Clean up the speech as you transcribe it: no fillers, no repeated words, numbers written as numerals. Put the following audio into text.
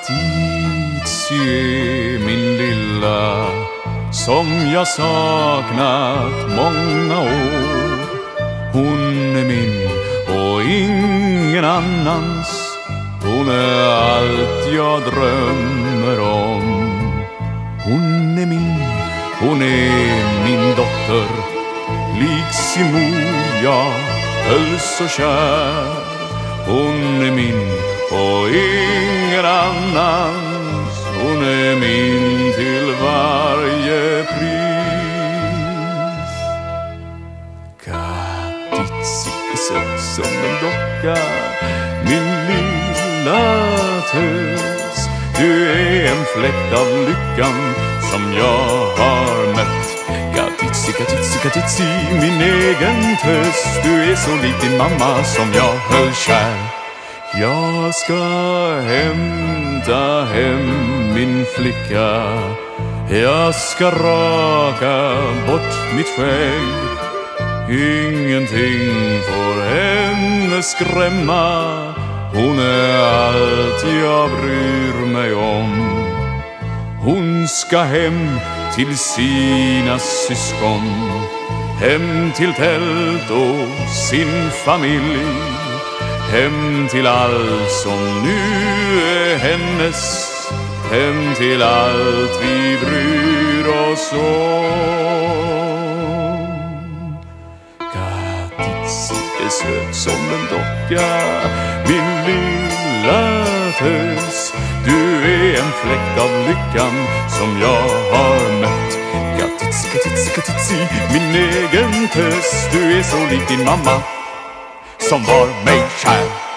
Katizie, min lilla, som jag saknat många år. Hon är min och ingen annans. Hon är allt jag drömmer om. Hon är min dotter, lik sin mor jag höll så kär. Hon är min och ingen annans. Hon är min till varje pris. Katizie är söt som en docka, min lilla tös. Du är en fläkt av lyckan som jag har mött. Katizie, Katizie, Katizie, min egen tös. Du är så lik din mamma som jag höll kär. Jag ska hämta hem min flicka. Jag ska raka bort mitt skägg. Ingenting får henne skrämma. Hon är allt jag bryr mig om. Hon ska hem till sina syskon, hem till tält och sin familj, hem till allt som nu är hennes, hem till allt vi bryr oss om. Katizie är söt som en docka, min lilla tös. Du är en fläkt av lyckan som jag har mött. Katizie, Katizie, Katizie, min egen tös. Du är så lik din mamma som var mig kär.